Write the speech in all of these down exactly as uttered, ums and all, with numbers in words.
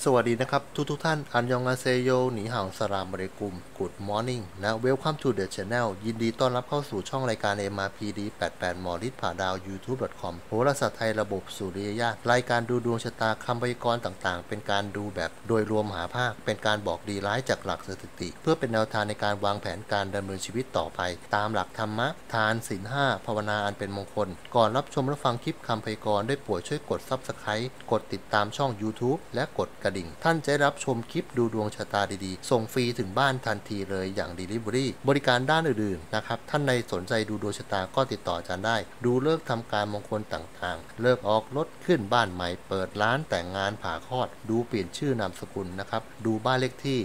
สวัสดีนะครับทุกทุกท่านอันยองอาเซโยหนีห่าวสลามอะลัยกุม Good morning และ Welcome to the channel ยินดีต้อนรับเข้าสู่ช่องรายการ เอ็ม อาร์ พี ดี แปดสิบแปด หมอฤทธิ์ผ่าดาว ยูทูบ ดอท คอม โหราศาสตร์ไทยระบบสุริยญาณรายการดูดวงชะตาคำพยากรณ์ต่างๆเป็นการดูแบบโดยรวมหาภาคเป็นการบอกดีร้ายจากหลักสถิติเพื่อเป็นแนวทางในการวางแผนการดำเนินชีวิตต่อไปตามหลักธรรมะทานศีลห้าภาวนาอันเป็นมงคลก่อนรับชมและฟังคลิปคำพยากรณ์ได้โปรดช่วยกด Subscribe กดติดตามช่อง YouTube และกดกระดิ่งท่านจะได้รับชมคลิปดูดวงชะตาดีๆส่งฟรีถึงบ้านทันทีเลยอย่าง Delivery บริการด้านอื่นๆนะครับท่านใดสนใจดูดวงชะตาก็ติดต่ออาจารย์ได้ดูเลิกทำการมงคลต่างๆเลิกออกรถขึ้นบ้านใหม่เปิดร้านแต่งงานผ่าคลอดดูเปลี่ยนชื่อนามสกุลนะครับดูบ้านเลขที่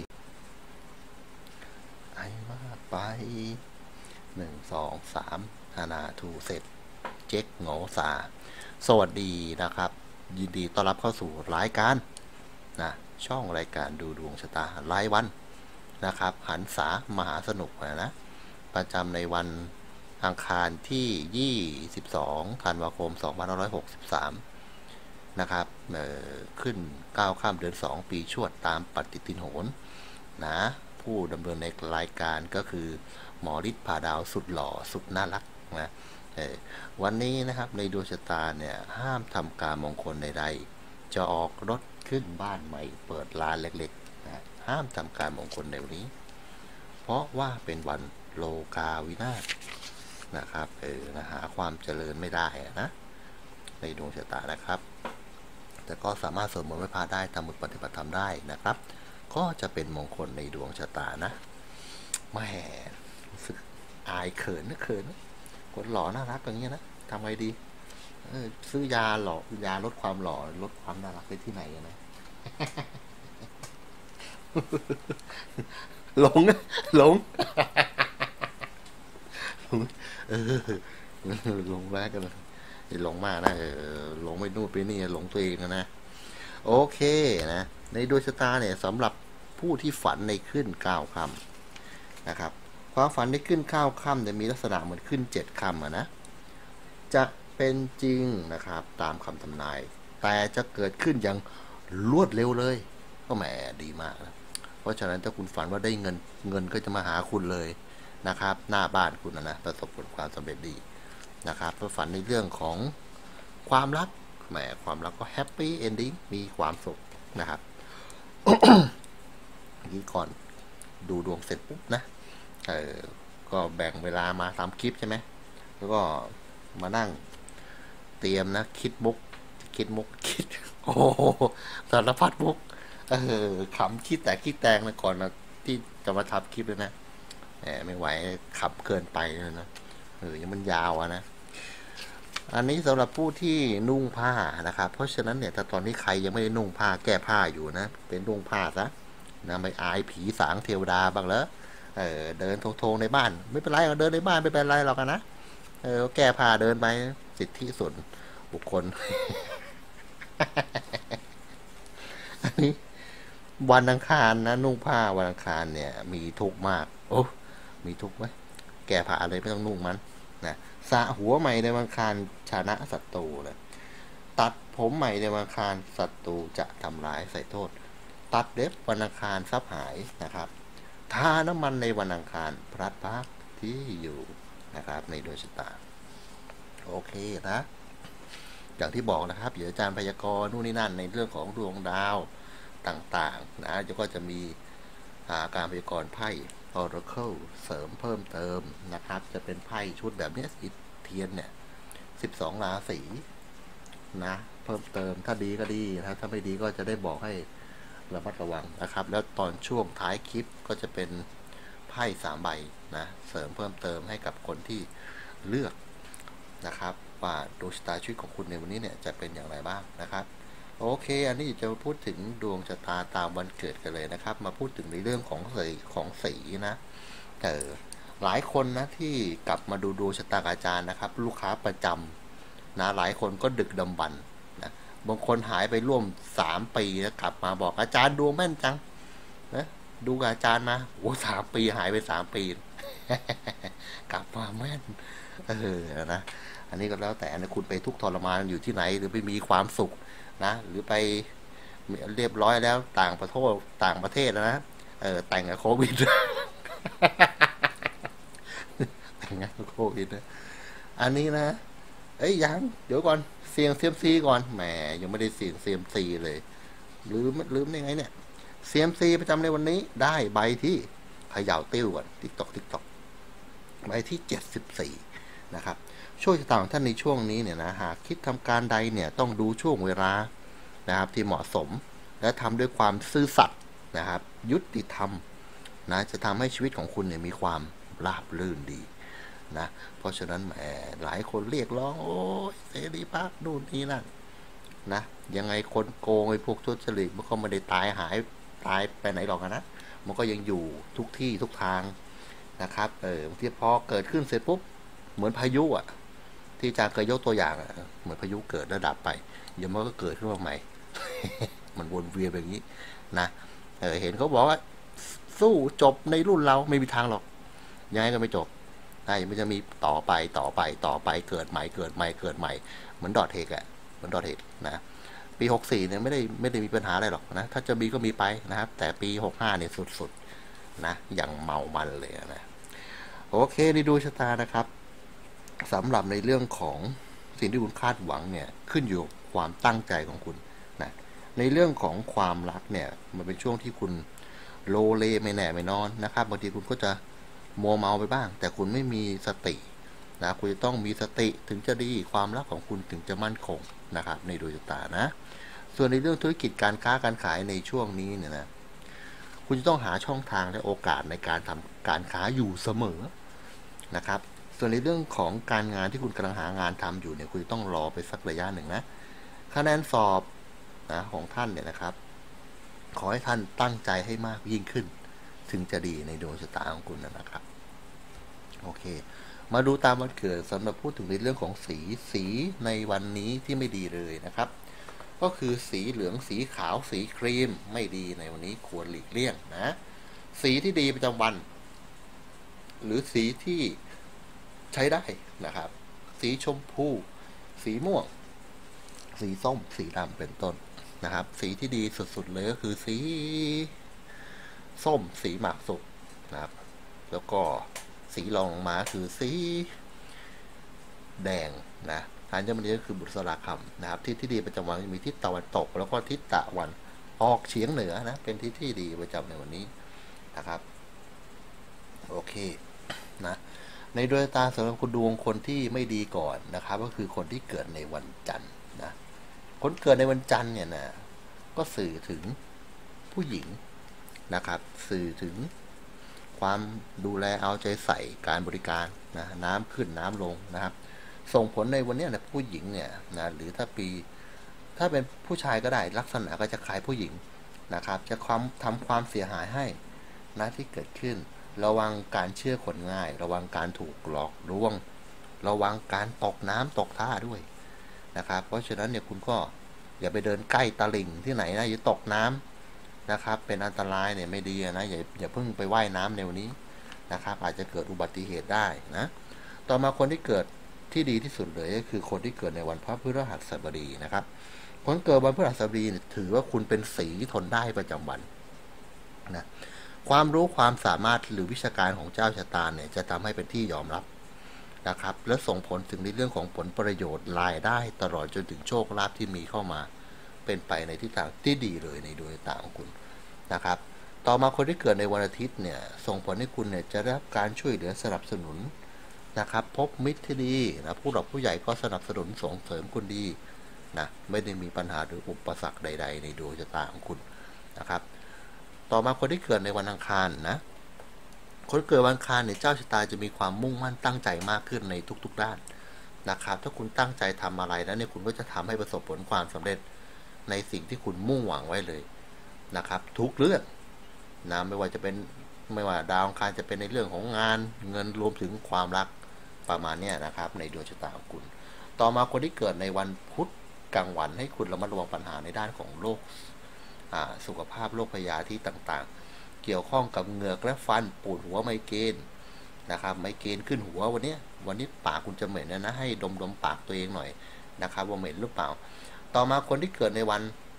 ไอ้มากไปหนึ่ง สอง สามฮานาทูเสร็จเจ๊กโงสาสวัสดีนะครับยินดีต้อนรับเข้าสู่รายการนะช่องรายการดูดวงชะตารายวันนะครับหันษามหาสนุกนะนะประจำในวันอังคารที่ยี่สิบสองธันวาคมสองพันห้าร้อยหกสิบสามนะครับเอ่อขึ้นเก้าค่ำเดือนสองปีชวดตามปฏิทินโหรนะผู้ดำเนินในรายการก็คือหมอฤทธิ์ผ่าดาวสุดหล่อสุดน่ารักนะวันนี้นะครับในดวงชะตาเนี่ยห้ามทำการมงคลใดๆจะออกรถขึ้นบ้านใหม่เปิดร้านเล็กๆนะห้ามทำการมงคลในวันนี้เพราะว่าเป็นวันโลกาวินาศนะครับเออนะหาความเจริญไม่ได้นะในดวงชะตานะครับแต่ก็สามารถสวดมนต์ไหว้พระได้ทำบุญปฏิบัติธรรมได้นะครับก็จะเป็นมงคลในดวงชะตานะแม่รู้สึกอายเขินนะเขินนะคนหล่อน่ารักอย่างเงี้ยนะทำไงดีเออซื้อยาหล่อยาลดความหล่อลดความน่ารักได้ที่ไหนนะ หลงหลงเออหลงแรกกันหลงมากนะเออหลงไปนู่นไปนี่หลงตัวเองนะโอเคนะในดวงชะตาเนี่ยสำหรับผู้ที่ฝันในขึ้นเก้าค่ำนะครับความฝันในขึ้นเก้าค่ำจะมีลักษณะเหมือนขึ้นเจ็ดค่ำนะจะเป็นจริงนะครับตามคำทำนายแต่จะเกิดขึ้นอย่างรวดเร็วเลยก็แหมดีมากนะเพราะฉะนั้นถ้าคุณฝันว่าได้เงินเงินก็จะมาหาคุณเลยนะครับหน้าบ้านคุณนะนะประสบผลความสำเร็จดีนะครับเพื่อฝันในเรื่องของความรักแหมความรักก็แฮปปี้เอนดิ้งมีความสุขนะครับ นี้ก่อนดูดวงเสร็จปุ๊บนะเออก็แบ่งเวลามาทำคลิปใช่ไหมแล้วก็มานั่งเตรียมนะคิดมุกคิดมุกคิดโอ้สารพัดมุกเออขำคิดแต่คิดแตงนะก่อนนะที่จะมาทำคลิปเลยนะแหมไม่ไหวขำเกินไปเลยนะเออยังมันยาวอะนะอันนี้สำหรับผู้ที่นุ่งผ้านะครับเพราะฉะนั้นเนี่ยถ้าตอนนี้ใครยังไม่ได้นุ่งผ้าแก้ผ้าอยู่นะเป็นนุ่งผ้าซะนะไม่อายผีสางเทวดาบ้างเหรอเออเดินโทงๆในบ้านไม่เป็นไรเดินในบ้านไม่เป็นไรหรอกนะเออแก้ผ้าเดินไปสิทธิส่วนบุคคล อันนี้วันอังคารนะนุ่งผ้าวันอังคารเนี่ยมีทุกข์มากโอ้มีทุกข์ไหมแก้ผ้าอะไรไม่ต้องนุ่งมันนะสระหัวใหม่ในวันอังคารชนะศัตรูเลยตัดผมใหม่ในวันอังคารศัตรูจะทำร้ายใส่โทษตัดเล็บวันอังคารทรัพย์หายนะครับทาน้ำมันในวันอังคารพลัดพรากที่อยู่นะครับในดวงชะตาโอเคนะอย่างที่บอกนะครับเดี๋ยวอาจารย์พยากรณ์นู่นนี่นั่นในเรื่องของดวงดาวต่างๆนะก็จะมีการพยากรณ์ไพ่ Oracle เสริมเพิ่มเติมนะครับจะเป็นไพ่ชุดแบบนี้อิเทียนเนี่ยสิบสองราศีนะเพิ่มเติมถ้าดีก็ดีนะถ้าไม่ดีก็จะได้บอกให้ระมัดระวังนะครับแล้วตอนช่วงท้ายคลิปก็จะเป็นไพ่สามใบนะเสริมเพิ่มเติมให้กับคนที่เลือกนะครับว่าดวงชะตาชีวิตของคุณในวันนี้เนี่ยจะเป็นอย่างไรบ้างนะครับโอเคอันนี้จะมาพูดถึงดวงชะตาตามวันเกิดกันเลยนะครับมาพูดถึงในเรื่องของสีของสีนะเออหลายคนนะที่กลับมาดูดวงชะตาอาจารย์นะครับลูกค้าประจำนะหลายคนก็ดึกดำบรรพ์นะบางคนหายไปร่วมสามปีแล้วกลับมาบอกอาจารย์ดวงแม่นจังนะดูกับอาจารย์มาโอ้สามปีหายไปสามปี กลับมาแม่นเออนะอันนี้ก็แล้วแต่นะคุณไปทุกทรมานอยู่ที่ไหนหรือไปมีความสุขนะหรือไปเรียบร้อยแล้วต่างประเทศต่างประเทศแล้วนะเออแต่งกับโควิด แต่งงานกับโควิดนะอันนี้นะเอ้ยยังเดี๋ยวก่อนเสียงเซียมซีก่อนแหมยังไม่ได้เสียงเซียมซีเลยลืมลืมได้ไงเนี่ยเซียมซีประจำในวันนี้ได้ใบที่เขย่าติ้วก่อนติ๊กตอกติ๊กตอกใบที่เจ็ดสิบสี่นะครับโชคชะตาของท่านในช่วงนี้เนี่ยนะหากคิดทำการใดเนี่ยต้องดูช่วงเวลานะครับที่เหมาะสมและทำด้วยความซื่อสัตย์นะครับยุติธรรมนะจะทำให้ชีวิตของคุณเนี่ยมีความราบรื่นดีนะเพราะฉะนั้นแหมหลายคนเรียกร้องโอ้ยเสรีภาพนู่นนี่นั่นนะยังไงคนโกงไอ้พวกทุจริตมันก็ไม่ได้ตายหายตายไปไหนหรอกนะมันก็ยังอยู่ทุกที่ทุกทางนะครับเออบางทีพอเกิดขึ้นเสร็จปุ๊บเหมือนพายุอ่ะที่อาจารย์เคยยกตัวอย่างอ่ะเหมือนพายุเกิดแล้วดับไปเดี๋ยวมันก็เกิดขึ้นมาใหม่ มันวนเวียนแบบนี้นะเออเห็นเขาบอกว่าสู้จบในรุ่นเราไม่มีทางหรอกยังไงก็ไม่จบได้มันจะมีต่อไปต่อไปต่อไปเกิดใหม่เกิดใหม่เกิดใหม่เหมือนดอทเทกอะเหมือนดอทเทกนะปีหกสี่เนี่ยไม่ได้ไม่ได้มีปัญหาอะไรหรอกนะถ้าจะมีก็มีไปนะครับแต่ปีหกห้าเนี่ยสุดๆนะอย่างเมามันเลยนะโอเคนี่ดูชะตานะครับสำหรับในเรื่องของสิ่งที่คุณคาดหวังเนี่ยขึ้นอยู่ความตั้งใจของคุณนะในเรื่องของความรักเนี่ยมันเป็นช่วงที่คุณโลเลไม่แน่ไม่นอนนะครับบางทีคุณก็จะมัวเมาไปบ้างแต่คุณไม่มีสตินะคุณจะต้องมีสติถึงจะดีความรักของคุณถึงจะมั่นคงนะครับในดวงชะตานะส่วนในเรื่องธุรกิจการค้าการขายในช่วงนี้เนี่ยนะคุณจะต้องหาช่องทางและโอกาสในการทำการค้าอยู่เสมอนะครับส่วนในเรื่องของการงานที่คุณกำลังหางานทำอยู่เนี่ยคุณต้องรอไปสักระยะหนึ่งนะคะแนนสอบนะของท่านเนี่ยนะครับขอให้ท่านตั้งใจให้มากยิ่งขึ้นถึงจะดีในดวงชะตาของคุณนะครับโอเคมาดูตามวันเกิดสำหรับพูดถึงในเรื่องของสีสีในวันนี้ที่ไม่ดีเลยนะครับก็คือสีเหลืองสีขาวสีครีมไม่ดีในวันนี้ควรหลีกเลี่ยงนะสีที่ดีประจำวันหรือสีที่ใช้ได้นะครับสีชมพูสีม่วงสีส้มสีดำเป็นต้นนะครับสีที่ดีสุดๆเลยก็คือสีส้มสีหมากสุกนะครับแล้วก็สีรองลงมาคือสีแดงนะทานเจ้ามันนี้ก็คือบุษราคำนะครับทิศที่ดีประจำวันมีทิศตะวันตกแล้วก็ทิศตะวันออกเฉียงเหนือนะเป็นทิศที่ดีประจำในวันนี้นะครับโอเคนะในดวงตาสำหรับคนดวงคนที่ไม่ดีก่อนนะครับก็คือคนที่เกิดในวันจันทร์นะคนเกิดในวันจันทร์เนี่ยนะก็สื่อถึงผู้หญิงนะครับสื่อถึงความดูแลเอาใจใส่การบริการนะน้ำขึ้นน้ำลงนะครับส่งผลในวันนี้นะผู้หญิงเนี่ยนะหรือถ้าปีถ้าเป็นผู้ชายก็ได้ลักษณะก็จะคล้ายผู้หญิงนะครับจะความทำความเสียหายให้นะที่เกิดขึ้นระวังการเชื่อคนง่ายระวังการถูกหลอกลวงระวังการตกน้ำตกท่าด้วยนะครับเพราะฉะนั้นเนี่ยคุณก็อย่าไปเดินใกล้ตลิ่งที่ไหนนะอย่าตกน้ำนะครับเป็นอันตรายเนี่ยไม่ดีนะอย่าอย่าเพิ่งไปว่ายน้ำในวันนี้นะครับอาจจะเกิดอุบัติเหตุได้นะต่อมาคนที่เกิดที่ดีที่สุดเลยก็คือคนที่เกิดในวันพระพฤหัสบดีนะครับคนเกิดวันพฤหัสบดีถือว่าคุณเป็นสีทนได้ประจำวันนะความรู้ความสามารถหรือวิชาการของเจ้าชะตาเนี่ยจะทำให้เป็นที่ยอมรับนะครับและส่งผลถึงในเรื่องของผลประโยชน์รายได้ตลอดจนถึงโชคลาภที่มีเข้ามาเป็นไปในทิศทางที่ดีเลยในดวงชะตาของคุณนะครับต่อมาคนที่เกิดในวันอาทิตย์เนี่ยส่งผลให้คุณเนี่ยจะได้รับการช่วยเหลือสนับสนุนนะครับพบมิตรที่ดีนะผู้หลักผู้ใหญ่ก็สนับสนุนส่งเสริมคุณดีนะไม่ได้มีปัญหาหรืออุปสรรคใดๆในดวงชะตาของคุณนะครับต่อมาคนที่เกิดในวันอังคารนะคนเกิดวันอังคารเนี่ยเจ้าชะตาจะมีความมุ่งมั่นตั้งใจมากขึ้นในทุกๆด้านนะครับถ้าคุณตั้งใจทำอะไรแล้วเนี่ยคุณก็จะทำให้ประสบผลความสำเร็จในสิ่งที่คุณมุ่งหวังไว้เลยนะครับทุกเรื่องนะไม่ว่าจะเป็นไม่ว่าดาวอังคารจะเป็นในเรื่องของงานเงินรวมถึงความรักประมาณนี้นะครับในดวงชะตาของคุณต่อมาคนที่เกิดในวันพุธกลางวันให้คุณระมัดระวังปัญหาในด้านของโรคสุขภาพโรคพยาธิต่างๆเกี่ยวข้องกับเหงือกและฟันปวดหัวไมเกรนนะครับไมเกรนขึ้นหัววันนี้วันนี้ปากคุณจะเหม็นนะนะให้ดมๆปากตัวเองหน่อยนะครับว่าเหม็นหรือเปล่าต่อมาคนที่เกิดในวัน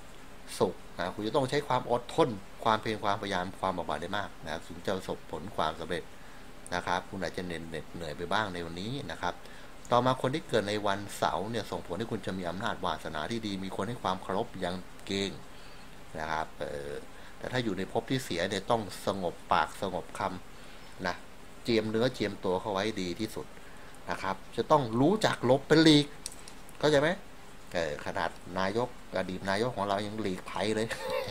สุขนะคุณจะต้องใช้ความอดทนความเพียรความพยายามความบากบั่นได้มากนะถึงจะประสบผลความสำเร็จนะครับคุณอาจจะเหน็ดเหนื่อยไปบ้างในวันนี้นะครับต่อมาคนที่เกิดในวันเสาร์เนี่ยส่งผลให้คุณจะมีอำนาจวาสนาที่ดีมีคนให้ความเคารพอย่างเก่งนะครับเออแต่ถ้าอยู่ในภพที่เสียเนี่ยต้องสงบปากสงบคำนะเจียมเนื้อเจียมตัวเข้าไว้ดีที่สุดนะครับจะต้องรู้จักลบเป็นหลีกเข้าใจไหมเออขนาดนายกอดีตนายกของเรายังหลีกภัยเลย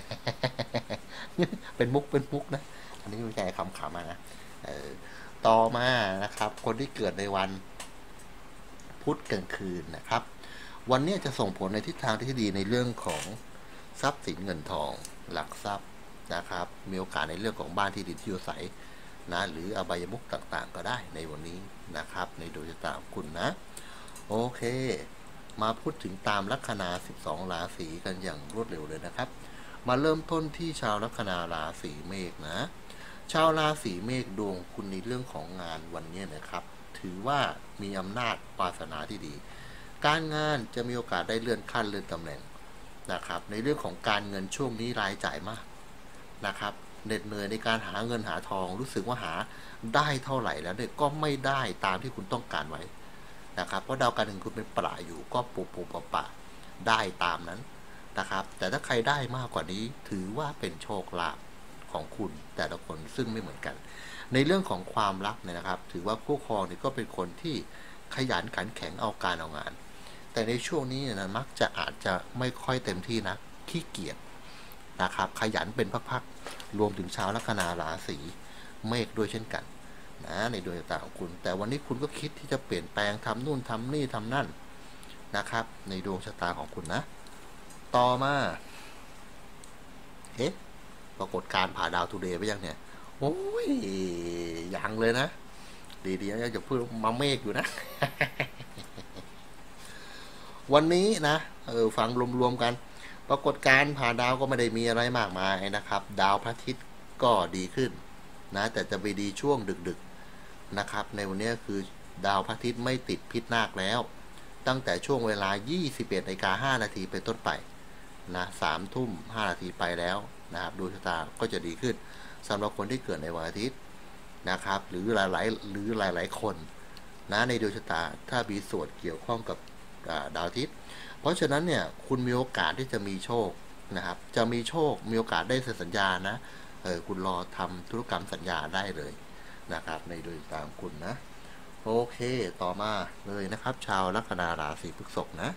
เป็นมุกเป็นมุกนะอันนี้ไม่ใช่คำขำนะเออต่อมานะครับคนที่เกิดในวันพุธกลางคืนนะครับวันนี้จะส่งผลในทิศทางที่ดีในเรื่องของทรัพย์สินเงินทองหลักทรัพย์นะครับมีโอกาสในเรื่องของบ้านที่ดินที่อยู่อาศัยนะหรืออบายมุขต่างๆก็ได้ในวันนี้นะครับในดวงชะตาของคุณนะโอเคมาพูดถึงตามลัคนาสิบสองราศีกันอย่างรวดเร็วเลยนะครับมาเริ่มต้นที่ชาวลัคนาราศีเมษนะชาวราศีเมษดวงคุณในเรื่องของงานวันนี้นะครับถือว่ามีอำนาจวาสนาที่ดีการงานจะมีโอกาสได้เลื่อนขั้นเลื่อนตำแหน่งนะครับในเรื่องของการเงินช่วงนี้รายจ่ายมากนะครับเหน็ดเหนื่อยในการหาเงินหาทองรู้สึกว่าหาได้เท่าไหร่แล้วเนี่ยก็ไม่ได้ตามที่คุณต้องการไว้นะครับเพราะดาวการเงินคุณเป็นประอยู่ก็ปุบปุบปะปะได้ตามนั้นนะครับแต่ถ้าใครได้มากกว่านี้ถือว่าเป็นโชคลาภของคุณแต่ละคนซึ่งไม่เหมือนกันในเรื่องของความรักเนี่ยนะครับถือว่าคู่ครองเนี่ยก็เป็นคนที่ขยันขันแข็งเอาการเอางานแต่ในช่วงนี้นะมักจะอาจจะไม่ค่อยเต็มที่นะขี้เกียจนะครับขยันเป็นพักๆรวมถึงชาวลัคนาราศีเมษด้วยเช่นกันนะในดวงชะตาของคุณแต่วันนี้คุณก็คิดที่จะเปลี่ยนแปลงทำนู่นทำนี่ทำนั่นนะครับในดวงชะตาของคุณนะต่อมาเอ๊ะปรากฏการผ่าดาวทูเดย์ไปยังเนี่ยโอ้ยยังเลยนะดีๆนะจะพูดมาเมฆอยู่นะ วันนี้นะเออฟังรวมๆกันปรากฏการผ่าดาวก็ไม่ได้มีอะไรมากมายนะครับดาวพระอาทิตย์ก็ดีขึ้นนะแต่จะไปดีช่วงดึกๆนะครับในวันนี้คือดาวพระอาทิตย์ไม่ติดพิษนาคแล้วตั้งแต่ช่วงเวลา ยี่สิบเอ็ดนาฬิกาห้านาทีเป็นต้นไปนะสามทุ่มห้านาทีไปแล้วนะครับดวงชะตาก็จะดีขึ้นสำหรับคนที่เกิดในวันอาทิตย์นะครับหรือหลายๆหรือหลายๆคนนะในดวงชะตาถ้ามีส่วนเกี่ยวข้องกับดาวอาทิตย์เพราะฉะนั้นเนี่ยคุณมีโอกาสที่จะมีโชคนะครับจะมีโชคมีโอกาสได้เซ็นสัญญานะเออคุณรอทำธุรกรรมสัญญาได้เลยนะครับในดวงชะตาของคุณนะโอเคต่อมาเลยนะครับชาวลัคนาราศีพฤษภนะ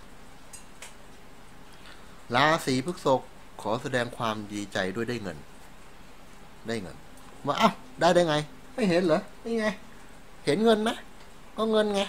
ราศีพฤษภขอแสดงความดีใจด้วยได้เงินได้เงินว่าอ้าวได้ได้ไงไม่เห็นเหรอนี่ไงเห็นเงินไหมก็เงินไง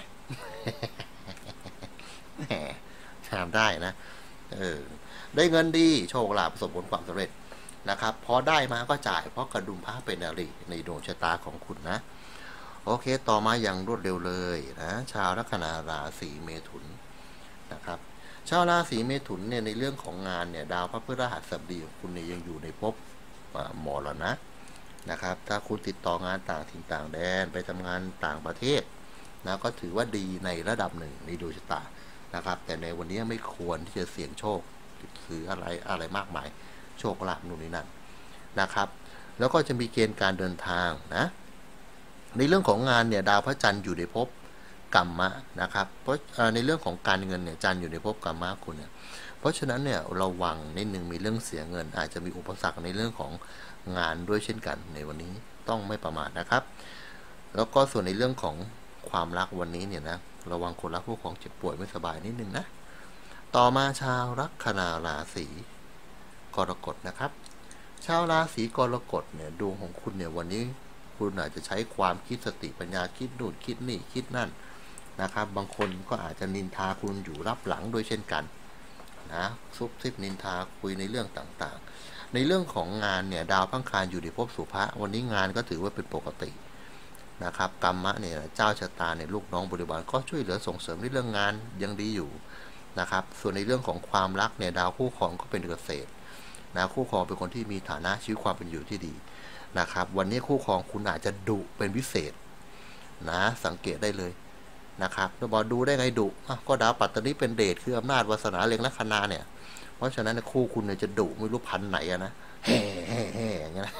ทำได้นะเออได้เงินดีโชคลาภประสบผลความสำเร็จนะครับพอได้มาก็จ่ายเพราะกระดุมพระเป็นอริในดวงชะตาของคุณนะโอเคต่อมาอย่างรวดเร็วเลยนะชาวลัคนาราศีเมถุนนะครับชาวราศีเมถุนเนี่ยในเรื่องของงานเนี่ยดาวพระพฤหัสบดีของคุณเนี่ยยังอยู่ในภพมรณะนะครับถ้าคุณติดต่องานต่างถิ่นต่างแดนไปทำงานต่างประเทศนะก็ถือว่าดีในระดับหนึ่งในดวงชะตานะครับแต่ในวันนี้ไม่ควรที่จะเสี่ยงโชคหรืออะไรอะไรมากมายโชคลาภนู่นนี่นั่นนะครับแล้วก็จะมีเกณฑ์การเดินทางนะในเรื่องของงานเนี่ยดาวพระจันทร์อยู่ในภพกัมมะนะครับเพราะในเรื่องของการเงินเนี่ยจันทร์อยู่ในภพกัมมะคุณเนี่ยเพราะฉะนั้นเนี่ยระวังนิดนึงมีเรื่องเสียเงินอาจจะมีอุปสรรคในเรื่องของงานด้วยเช่นกันในวันนี้ต้องไม่ประมาทนะครับแล้วก็ส่วนในเรื่องของความรักวันนี้เนี่ยนะระวังคนรักผู้ของเจ็บป่วยไม่สบายนิดนึงนะต่อมาชาวลัคนาราศีกรกฎนะครับชาวราศีกรกฎเนี่ยดวงของคุณเนี่ยวันนี้คุณอาจจะใช้ความคิดสติปัญญาคิดนู่นคิดนี่คิดนั่นนะครับบางคนก็อาจจะนินทาคุณอยู่รับหลังด้วยเช่นกันนะซุบซิบนินทาคุยในเรื่องต่างๆในเรื่องของงานเนี่ยดาวพังคารอยู่ในภพสุภะวันนี้งานก็ถือว่าเป็นปกตินะครับกรรมะเนี่ยเจ้าชะตาเนี่ยลูกน้องบริวารก็ช่วยเหลือส่งเสริมในเรื่องงานยังดีอยู่นะครับส่วนในเรื่องของความรักเนี่ยดาวคู่ครองก็เป็นเกษตรนะคู่ครองเป็นคนที่มีฐานะชีวิตความเป็นอยู่ที่ดีนะครับวันนี้คู่ครองคุณอาจจะดุเป็นพิเศษนะสังเกตได้เลยนะครับจะบอกดูได้ไงดุก็ดาวปัตตานีเป็นเดชคืออำนาจวาสนาเล็งลัคนาเนี่ยพราะฉะนั้นคู่คุณเนี่ยจะดุไม่รู้พันไหนอะนะแฮ่แฮ่แฮ่อย่างเงี้ย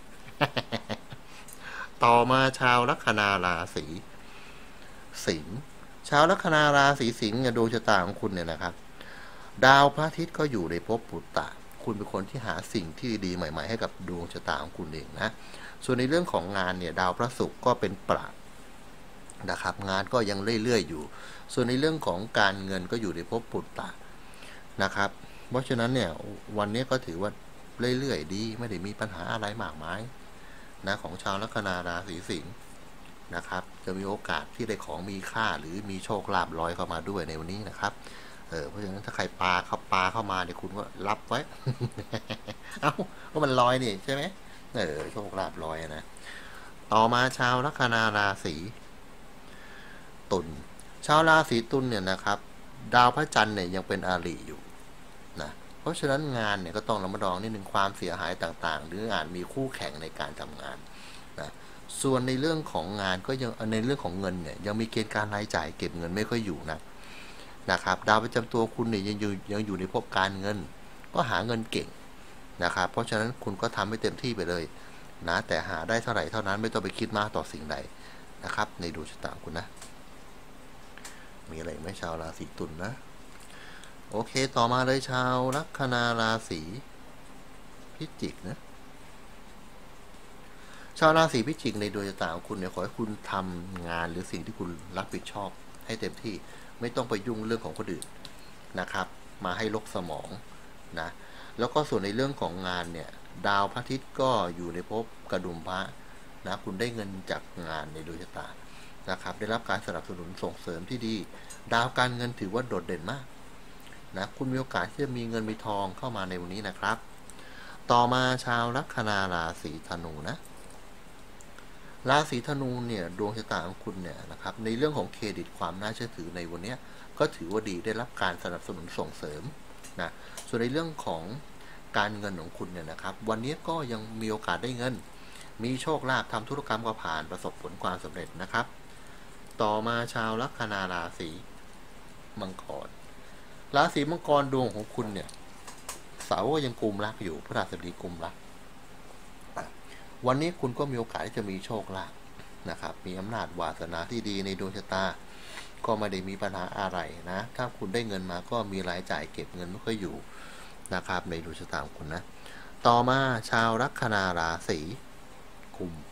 ต่อมาชาวลัคนาราศีสิงห์ชาวลัคนาราศีสิงห์เนี่ยดวงชะตาของคุณเนี่ยนะครับดาวพระอาทิตย์ก็อยู่ในภพปุตตะคุณเป็นคนที่หาสิ่งที่ดีใหม่ๆให้กับดวงชะตาของคุณเองนะส่วนในเรื่องของงานเนี่ยดาวพระศุกร์ก็เป็นปราดนะครับงานก็ยังเรื่อยๆอยู่ส่วนในเรื่องของการเงินก็อยู่ในภพปุตตะนะครับเพราะฉะนั้นเนี่ยวันนี้ก็ถือว่าเรื่อยๆดีไม่ได้มีปัญหาอะไรมากมายนะของชาวลัคนาราศีสิงห์นะครับจะมีโอกาสที่ได้ของมีค่าหรือมีโชคลาภลอยเข้ามาด้วยในวันนี้นะครับเออเพราะฉะนั้นถ้าใครปลาเข้าปลาเข้ามาเนี่ยคุณก็รับไว้ เอ้าก็มันลอยนี่ใช่ไหมเออโชคลาภลอยนะต่อมาชาวลัคนาราศีตุลชาวราศีตุลเนี่ยนะครับดาวพระจันทร์เนี่ยยังเป็นอาริอยู่นะเพราะฉะนั้นงานเนี่ยก็ต้องระมัดระวังนิดนึงความเสียหายต่างๆหรืออาจมีคู่แข่งในการทำงานนะส่วนในเรื่องของงานก็ยังในเรื่องของเงินเนี่ยยังมีเกณฑ์การรายจ่ายเก็บเงินไม่ค่อยอยู่นะนะครับดาวประจำตัวคุณเนี่ยยังอยู่ยังอยู่ในภพการเงินก็หาเงินเก่งนะครับเพราะฉะนั้นคุณก็ทำให้เต็มที่ไปเลยนะแต่หาได้เท่าไหร่เท่านั้นไม่ต้องไปคิดมากต่อสิ่งใดนะครับในดวงชะตาคุณนะมีอะไรไหมชาวราศีตุล นะโอเคต่อมาเลยชาวลัคนาราศีพิจิกนะชาวราศีพิจิกในดวงชะตาของคุณเนี่ยขอให้คุณทำงานหรือสิ่งที่คุณรับผิดชอบให้เต็มที่ไม่ต้องไปยุ่งเรื่องของคนอื่นนะครับมาให้ลกสมองนะแล้วก็ส่วนในเรื่องของงานเนี่ยดาวพระอาทิตย์ก็อยู่ในภพกระดุมพระนะคุณได้เงินจากงานในดวงชะตานะครับได้รับการสนับสนุนส่งเสริมที่ดีดาวการเงินถือว่าโดดเด่นมากนะคุณมีโอกาสที่จะมีเงินมีทองเข้ามาในวันนี้นะครับต่อมาชาวลัคนาราศีธนูนะราศีธนูเนี่ยดวงชะตาของคุณเนี่ยนะครับในเรื่องของเครดิตความน่าเชื่อถือในวันนี้ก็ถือว่าดีได้รับการสนับสนุนส่งเสริมนะส่วนในเรื่องของการเงินของคุณเนี่ยนะครับวันนี้ก็ยังมีโอกาสได้เงินมีโชคลาภทำธุรกรรมก็ผ่านประสบผลความสำเร็จนะครับต่อมาชาวลัคนาราศีมังกรราศีมังกรดวงของคุณเนี่ยเสาร์ยังกุมรักอยู่พฤหัสบดีกุมรักวันนี้คุณก็มีโอกาสที่จะมีโชคลาภนะครับมีอำนาจวาสนาที่ดีในดวงชะตาก็ไม่ได้มีปัญหาอะไรนะถ้าคุณได้เงินมาก็มีรายจ่ายเก็บเงินไม่ค่อยอยู่นะครับในดวงชะตาของคุณนะต่อมาชาวลัคนาราศีกุม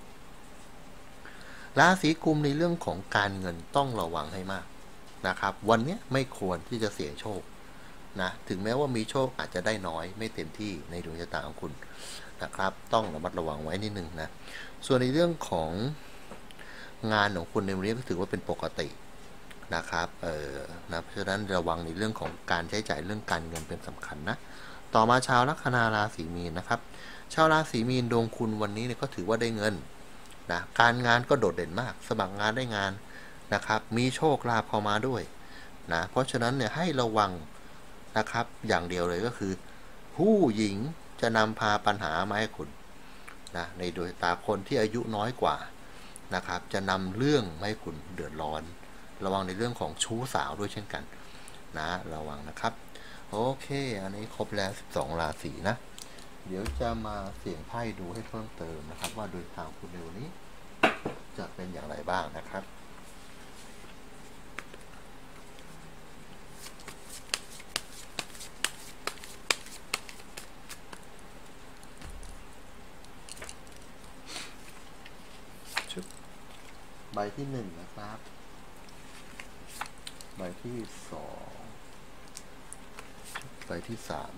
ราศีกุมในเรื่องของการเงินต้องระวังให้มากนะครับวันนี้ไม่ควรที่จะเสี่ยงโชคนะถึงแม้ว่ามีโชคอาจจะได้น้อยไม่เต็มที่ในดวงชะตาของคุณนะครับต้องระมัดระวังไว้นิดนึงนะส่วนในเรื่องของงานของคุณในวันนี้ก็ถือว่าเป็นปกตินะครับเออนะเพราะฉะนั้นระวังในเรื่องของการใช้จ่ายเรื่องการเงินเป็นสำคัญนะต่อมาชาวลัคนาราศีมีนนะครับชาวราศีมีนดวงคุณวันนี้เนี่ยก็ถือว่าได้เงินนะการงานก็โดดเด่นมากสมัครงานได้งานนะครับมีโชคลาภเข้ามาด้วยนะเพราะฉะนั้นเนี่ยให้ระวังนะครับอย่างเดียวเลยก็คือผู้หญิงจะนำพาปัญหามาให้คุณนะในโดยตาคนที่อายุน้อยกว่านะครับจะนำเรื่องมาให้คุณเดือดร้อนระวังในเรื่องของชู้สาวด้วยเช่นกันนะระวังนะครับโอเคอันนี้ครบแล้วสิบสองราศีนะเดี๋ยวจะมาเสี่ยงไพ่ดูให้เพิ่มเติมนะครับว่าโดยทางคุณในวันนี้จะเป็นอย่างไรบ้างนะครับใบที่หนึ่งนะครับใบที่สองใบที่สาม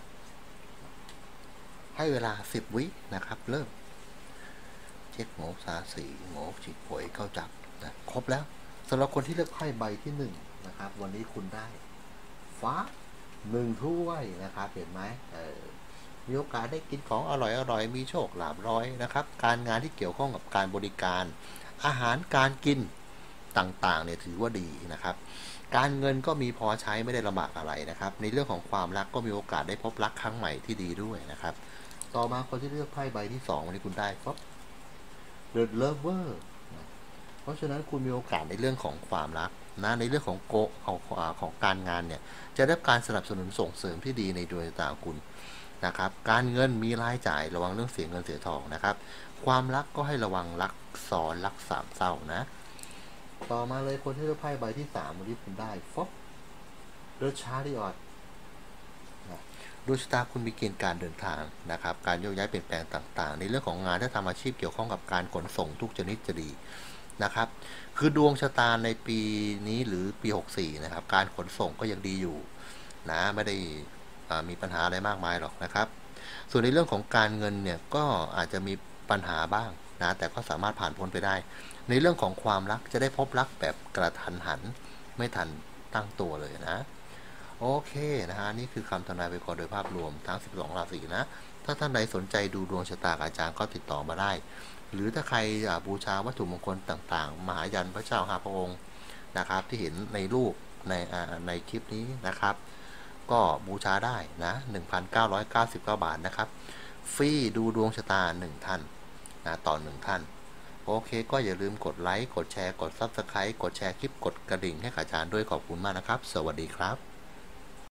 ให้เวลาสิบวินะครับเริ่มเช็คโง่ซาสีโง่ฉีดป่วยเข้าจับนะครบแล้วสำหรับคนที่เลือกไพ่ใบที่หนึ่งนะครับวันนี้คุณได้ฟ้าหนึ่งถ้วยนะครับเห็นไหมเออมีโอกาสได้กินของอร่อยอร่อยมีโชคลาภร้อยนะครับการงานที่เกี่ยวข้องกับการบริการอาหารการกินต่างๆเนี่ยถือว่าดีนะครับการเงินก็มีพอใช้ไม่ได้ลำบากอะไรนะครับในเรื่องของความรักก็มีโอกาสได้พบรักครั้งใหม่ที่ดีด้วยนะครับต่อมาคนที่เลือกไพ่ใบที่สองวันนี้คุณได้ครับ The Lover เพราะฉะนั้นคุณมีโอกาสในเรื่องของความรักนะในเรื่องของโกของของการงานเนี่ยจะได้การสนับสนุนส่งเสริมที่ดีในดวงชะตาคุณนะครับการเงินมีรายจ่ายระวังเรื่องเสียเงินเสียทองนะครับความรักก็ให้ระวังรักซ้อนรักสามเศร้านะต่อมาเลยคนที่ได้ไพ่ใบที่สามวันนี้คุณได้ฟอบเดอะชาริออตดวงชะตาคุณมีเกณฑ์การเดินทางนะครับการโยกย้ายเปลี่ยนแปลงต่างๆในเรื่องของงานถ้าทำอาชีพเกี่ยวข้องกับการขนส่งทุกชนิดจะดีนะครับคือดวงชะตาในปีนี้หรือปีหกสี่นะครับการขนส่งก็ยังดีอยู่นะไม่ได้มีปัญหาอะไรมากมายหรอกนะครับส่วนในเรื่องของการเงินเนี่ยก็อาจจะมีปัญหาบ้างนะแต่ก็สามารถผ่านพ้นไปได้ในเรื่องของความรักจะได้พบรักแบบกระทันหันไม่ทันตั้งตัวเลยนะโอเคนะฮะนี่คือคำทำนายไวยากรณ์โดยภาพรวมทั้งสิบสองราศีนะถ้าท่านใดสนใจดูดวงชะตากับอาจารย์ก็ติดต่อมาได้หรือถ้าใครอยากบูชาวัตถุมงคลต่างๆมหายันพระเจ้าห้าพระองค์นะครับที่เห็นในรูปในในคลิปนี้นะครับก็บูชาได้นะ หนึ่งพันเก้าร้อยเก้าสิบเก้า บาทนะครับฟรีดูดวงชะตาหนึ่งท่านนะต่อหนึ่งท่านโอเคก็อย่าลืมกดไลค์กดแชร์กด ซับสไครบ์ กดแชร์คลิปกดกระดิ่งให้กับอาจารย์ด้วยขอบคุณมากนะครับสวัสดีครับ